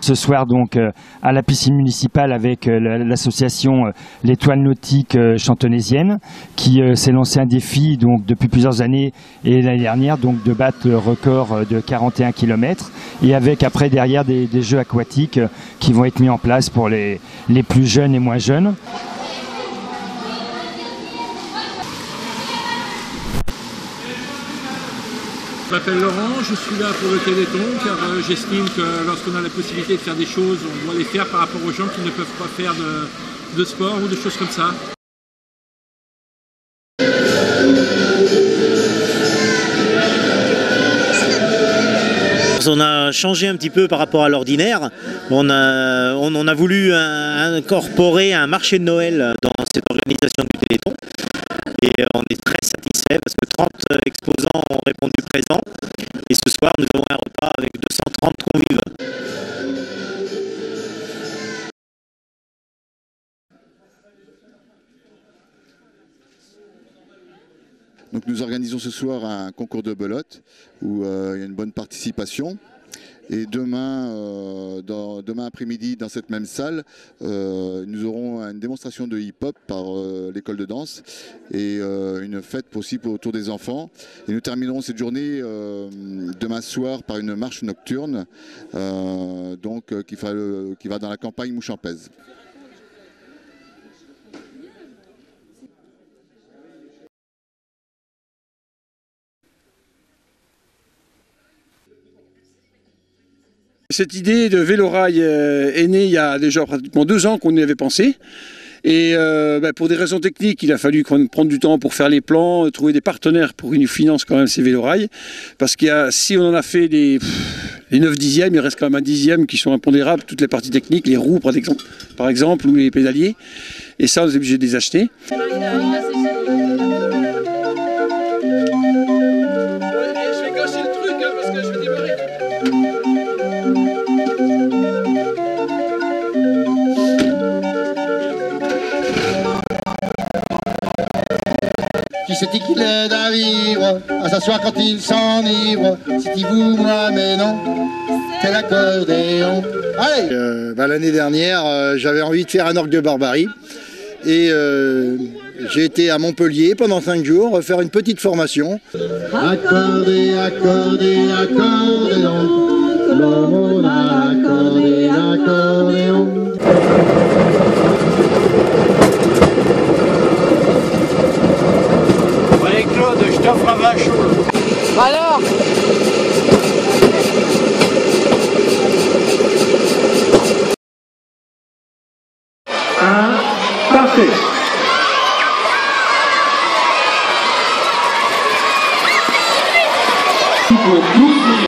ce soir donc à la piscine municipale avec l'association l'Étoile Nautique Chantenaisienne qui s'est lancé un défi donc depuis plusieurs années et l'année dernière donc de battre le record de 41 km et avec après derrière des jeux aquatiques qui vont être mis en place pour les plus jeunes et moins jeunes. Je m'appelle Laurent, je suis là pour le Téléthon car j'estime que lorsqu'on a la possibilité de faire des choses, on doit les faire par rapport aux gens qui ne peuvent pas faire de sport ou de choses comme ça. On a changé un petit peu par rapport à l'ordinaire. On a voulu incorporer un marché de Noël dans cette organisation du Téléthon. Et on est très satisfait parce que 30 exposants ont répondu présent. Et ce soir, nous avons un repas avec 230 convives. Donc nous organisons ce soir un concours de belote où il y a une bonne participation. Et demain, demain après-midi, dans cette même salle, nous aurons une démonstration de hip-hop par l'école de danse et une fête possible autour des enfants. Et nous terminerons cette journée demain soir par une marche nocturne qui va dans la campagne Mouchampèze. Cette idée de vélorail est née il y a déjà pratiquement 2 ans qu'on y avait pensé. Et pour des raisons techniques, il a fallu prendre du temps pour faire les plans, trouver des partenaires pour qu'ils nous financent quand même ces vélorails. Parce qu'il y a, si on en a fait les 9 dixièmes, il reste quand même un dixième qui sont impondérables, toutes les parties techniques, les roues par exemple, ou les pédaliers. Et ça, on est obligé de les acheter. Qui c'est-il qu'il aide à vivre, à s'asseoir quand il s'enivre? C'est-il vous, moi, mais non, c'est l'accordéon. Allez L'année dernière, j'avais envie de faire un orgue de barbarie. Et j'ai été à Montpellier pendant 5 jours faire une petite formation. Accordé, accordé, accordéon. L'homme a accordé, accordéon. Allez Claude, je t'offre un vin chaud. Alors Parfait. Pour tous